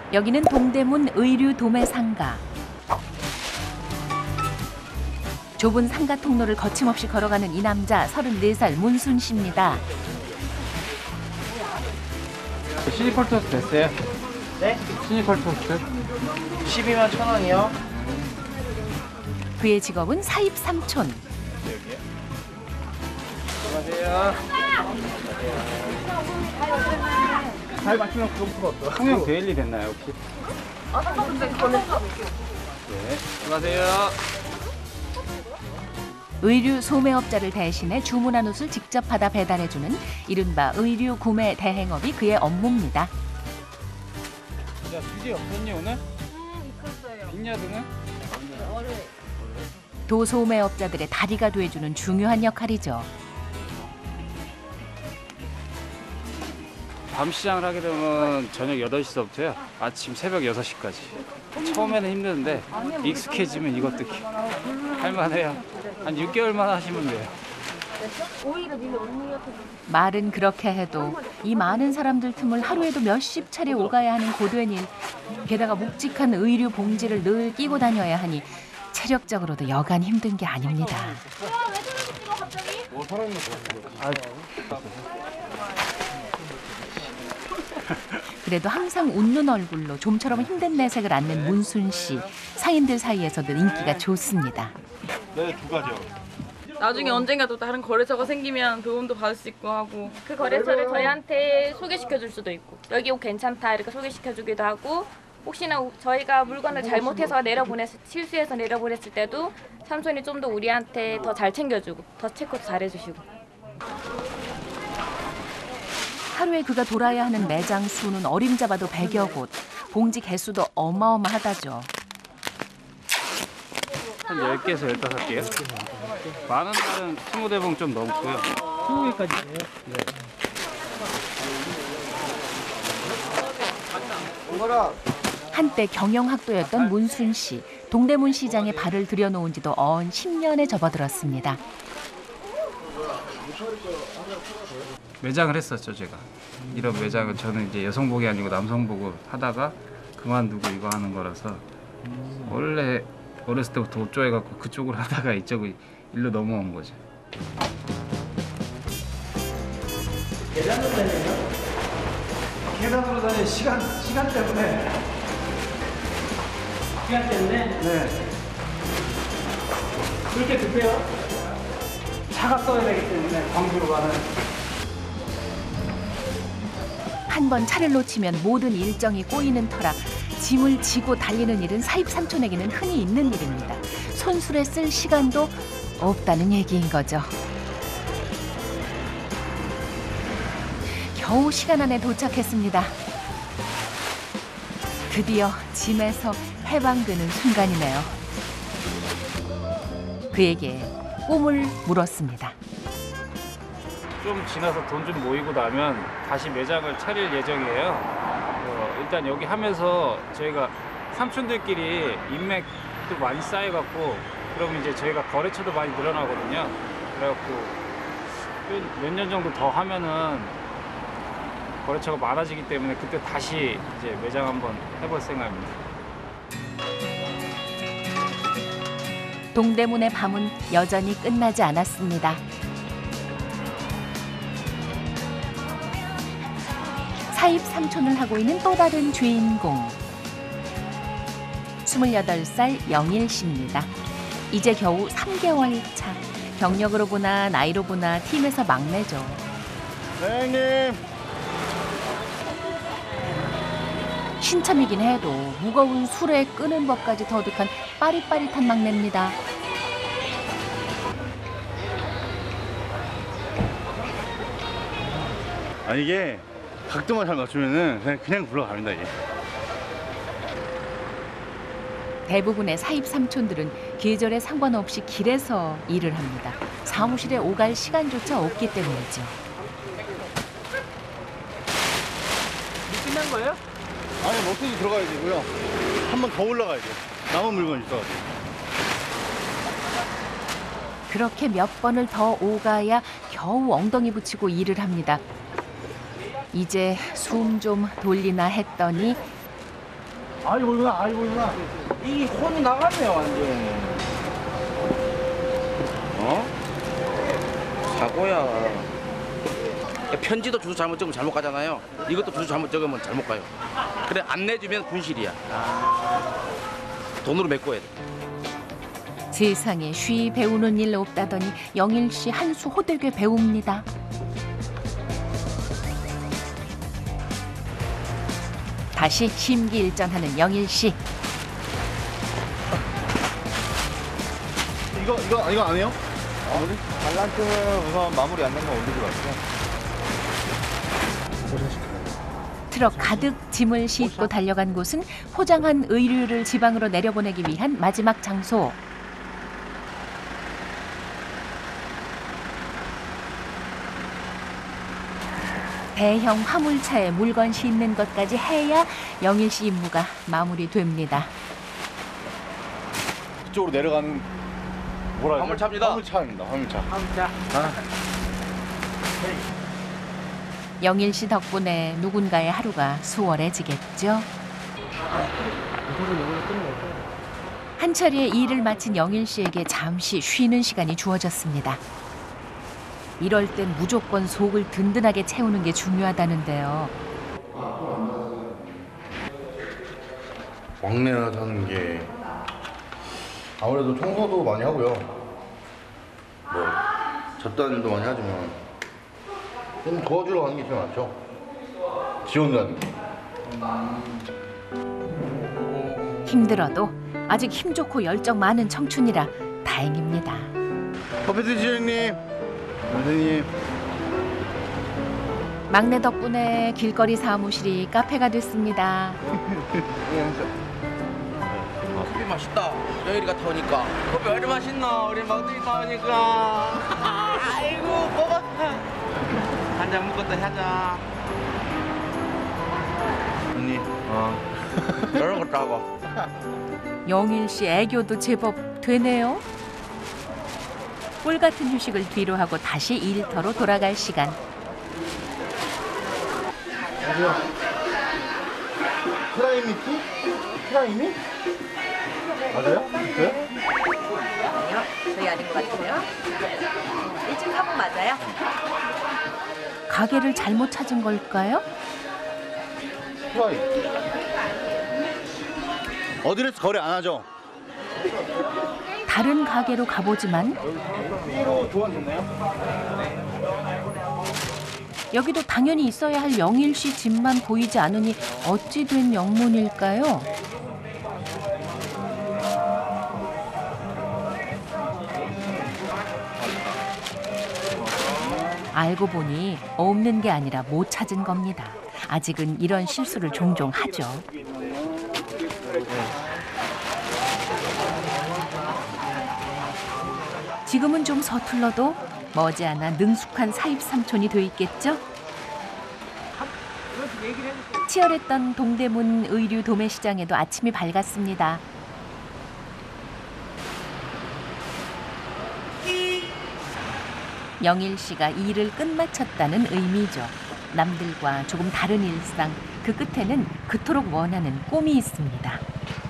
여기는 동대문 의류 도매 상가. 좁은 상가 통로를 거침없이 걸어가는 이 남자 34살 문순 씨입니다. 시니컬 토스트 됐어요? 네? 시니컬 토스트 12만 1,000원이요. 그의 직업은 사입 삼촌. 안녕하세요. 잘 맞추면 그거부터 없어. 통영 데일리 됐나요 혹시? 네. 안녕하세요. 의류 소매업자를 대신해 주문한 옷을 직접 받아 배달해주는 이른바 의류 구매 대행업이 그의 업무입니다. 야, 휴지 없었니 오늘? 있었어요. 빅야드는? 도소매업자들의 다리가 돼주는 중요한 역할이죠. 밤 시장을 하게 되면 저녁 8시서부터요. 아침 새벽 6시까지. 처음에는 힘드는데 익숙해지면 이것도 할만해요. 한 6개월만 하시면 돼요. 말은 그렇게 해도 이 많은 사람들 틈을 하루에도 몇십 차례 오가야 하는 고된 일. 게다가 묵직한 의류 봉지를 늘 끼고 다녀야 하니 체력적으로도 여간 힘든 게 아닙니다. 그래도 항상 웃는 얼굴로 좀처럼 힘든 내색을 않는 문순 씨. 상인들 사이에서도 인기가 좋습니다. 네, 두 가지요. 나중에 언젠가 또 다른 거래처가 생기면 도움도 받을 수 있고 하고. 그 거래처를 저희한테 소개시켜 줄 수도 있고 여기 옷 괜찮다 이렇게 소개시켜 주기도 하고 혹시나 저희가 물건을 잘못해서 실수해서 내려보냈을 때도 삼촌이 좀 더 우리한테 더 잘 챙겨주고 더 체크도 잘해주시고. 하루에 그가 돌아야 하는 매장 수는 어림잡아도 100여 곳. 봉지 개수도 어마어마하다죠. 한 10개에서 15개요? 많은 날은 20대봉 좀 넘고요. 20개까지예요? 네. 한때 경영학도였던 문순 씨. 동대문 시장에 발을 들여놓은 지도 어언 10년에 접어들었습니다. 매장을 했었죠, 제가. 이런 매장은 저는 이제 여성복이 아니고 남성복을 하다가 그만두고 이거 하는 거라서 원래 어렸을 때부터 옷 좋아해갖고 그쪽으로 하다가 이쪽으로 일로 넘어온 거죠. 계단으로 다녀요? 계단으로 다녀 시간 때문에. 시간 때문에? 네. 그렇게 급해요? 차가 써야 되기 때문에 광주로 가는. 한 번 차를 놓치면 모든 일정이 꼬이는 터라 짐을 지고 달리는 일은 사입 삼촌에게는 흔히 있는 일입니다. 손술에 쓸 시간도 없다는 얘기인 거죠. 겨우 시간 안에 도착했습니다. 드디어 짐에서 해방되는 순간이네요. 그에게 꿈을 물었습니다. 좀 지나서 돈 좀 모이고 나면 다시 매장을 차릴 예정이에요. 일단 여기 하면서 저희가 삼촌들끼리 인맥도 많이 쌓여갖고 그러면 이제 저희가 거래처도 많이 늘어나거든요. 그래갖고 몇 년 정도 더 하면은 거래처가 많아지기 때문에 그때 다시 이제 매장 한번 해볼 생각입니다. 동대문의 밤은 여전히 끝나지 않았습니다. 사입 삼촌을 하고 있는 또 다른 주인공. 28살 영일 씨입니다. 이제 겨우 3개월 차. 경력으로 보나 나이로 보나 팀에서 막내죠. 네, 형님. 신참이긴 해도 무거운 술에 끄는 법까지 터득한 빠릿빠릿한 막내입니다. 아니 이게 각도만 잘 맞추면은 그냥 굴러갑니다 이게. 대부분의 사입 삼촌들은 계절에 상관없이 길에서 일을 합니다. 사무실에 오갈 시간조차 없기 때문이죠. 끝난 거예요? 아니 먹든지 들어가야 되고요. 한 번 더 올라가야 돼요. 남은 물건 있어가지고. 그렇게 몇 번을 더 오가야 겨우 엉덩이 붙이고 일을 합니다. 이제 숨 좀 돌리나 했더니 아이고구나. 이 혼이 나갔네요 완전. 사고야. 편지도 주소 잘못 적으면 잘못 가잖아요. 이것도 주소 잘못 적으면 잘못 가요. 그래 안 내주면 분실이야. 돈으로 메꿔야 돼. 세상에 쉬 배우는 일 없다더니 영일 씨 한 수 호들게 배웁니다. 다시 심기일전하는 영일 씨. 이거 안 해요? 발란트는 우선 마무리 안 된 건 올리고 갔어. 트럭 가득 짐을 싣고 달려간 곳은 포장한 의류를 지방으로 내려보내기 위한 마지막 장소. 대형 화물차에 물건 싣는 것까지 해야 영일 씨 임무가 마무리됩니다. 이쪽으로 내려가는 뭐라 화물차입니다. 화물차입니다. 화물차. 영일 씨 덕분에 누군가의 하루가 수월해지겠죠. 한 차례 일을 마친 영일 씨에게 잠시 쉬는 시간이 주어졌습니다. 이럴 땐 무조건 속을 든든하게 채우는 게 중요하다는데요. 막내나 사는 게 아무래도 청소도 많이 하고요. 뭐 잡다일도 많이 하지만 좀 도와주러 가는 게 제일 많죠. 지원가는 게. 힘들어도 아직 힘 좋고 열정 많은 청춘이라 다행입니다. 커피 드시님, 선생님. 막내 덕분에 길거리 사무실이 카페가 됐습니다. 커피 맛있다. 영일이 갔다 오니까. 커피 얼마나 맛있나? 우리 막둥이 나오니까. 아이고 먹어. 한잔 먹었다 하자. 언니. 이런 것도 하고. 영일 씨 애교도 제법 되네요. 꿀 같은 휴식을 뒤로하고 다시 일터로 돌아갈 시간. 프라이미 티? 프라이미? 맞아요? 네? 아니요, 저희 아닌 것 같아요. 일찍 한번 맞아요? 가게를 잘못 찾은 걸까요? 프라이. 어디에서 거래 안 하죠? 다른 가게로 가보지만 B로 교환 됐나요? 여기도 당연히 있어야 할 영일 씨 집만 보이지 않으니 어찌 된 영문일까요? 알고 보니 없는 게 아니라 못 찾은 겁니다. 아직은 이런 실수를 종종 하죠. 지금은 좀 서툴러도 머지않아 능숙한 사입 삼촌이 돼 있겠죠? 치열했던 동대문 의류 도매시장에도 아침이 밝았습니다. 영일 씨가 일을 끝마쳤다는 의미죠. 남들과 조금 다른 일상, 그 끝에는 그토록 원하는 꿈이 있습니다.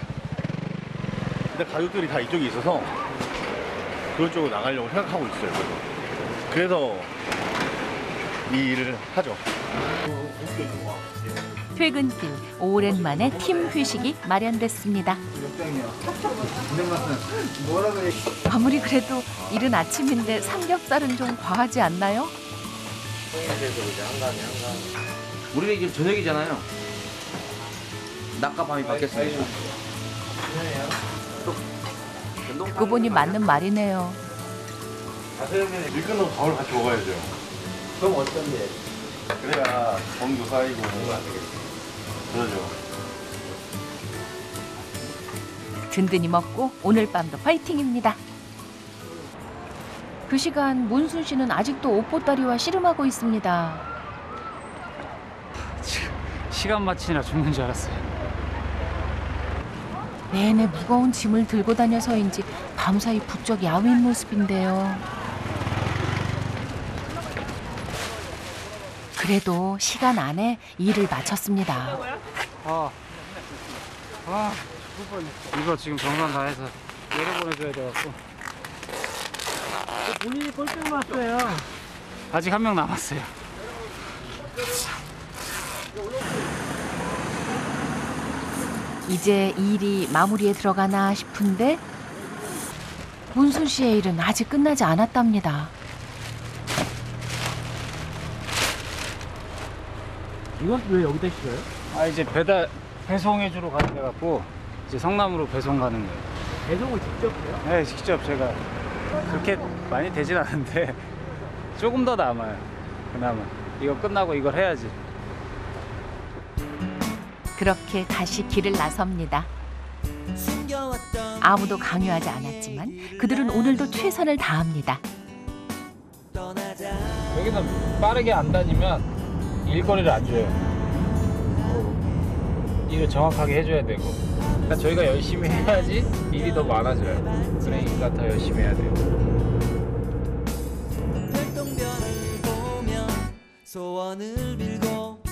근데 가족들이 다 이쪽에 있어서 그런 쪽으로 나가려고 생각하고 있어요. 그래서 이 일을 하죠. 퇴근길 오랜만에 팀 회식이 마련됐습니다. 아무리 그래도 이른 아침인데 삼겹살은 좀 과하지 않나요? 우리는 지금 저녁이잖아요. 낮과 밤이 바뀌었습니다. 듣고 보니 맞는 말이네요. 일 끝나고 밥을 같이 먹어야죠. 그럼 어떤데? 그래야 정도 쌓이고 그러죠. 든든히 먹고 오늘 밤도 파이팅입니다. 그 시간 문순 씨는 아직도 옷보따리와 씨름하고 있습니다. 시간 맞추느라 죽는 줄 알았어요. 내내 무거운 짐을 들고 다녀서인지 밤사이 부쩍 야윈 모습인데요. 그래도 시간 안에 일을 마쳤습니다. 아, 이거 지금 정산 다 해서 내려보내줘야 돼갖고. 본인이 꼴등 났어요. 아직 한 명 남았어요. 이제 일이 마무리에 들어가나 싶은데 문순 씨의 일은 아직 끝나지 않았답니다. 이건 왜 여기다 실어요? 아, 이제 배송해주러 가는 데 갖고 이제 성남으로 배송 가는 거예요. 배송을 직접 해요? 네, 직접 제가 그렇게 많이 되진 않은데 조금 더 남아요. 그나마 이거 끝나고 이걸 해야지. 그렇게 다시 길을 나섭니다. 아무도 강요하지 않았지만 그들은 오늘도 최선을 다합니다. 여기는 빠르게 안 다니면 일거리를 안 줘요. 일을 정확하게 해줘야 되고. 그러니까 저희가 열심히 해야지 일이 더 많아져요. 그러니까 더 열심히 해야 돼요. 별똥별을 보며 소원을 빌고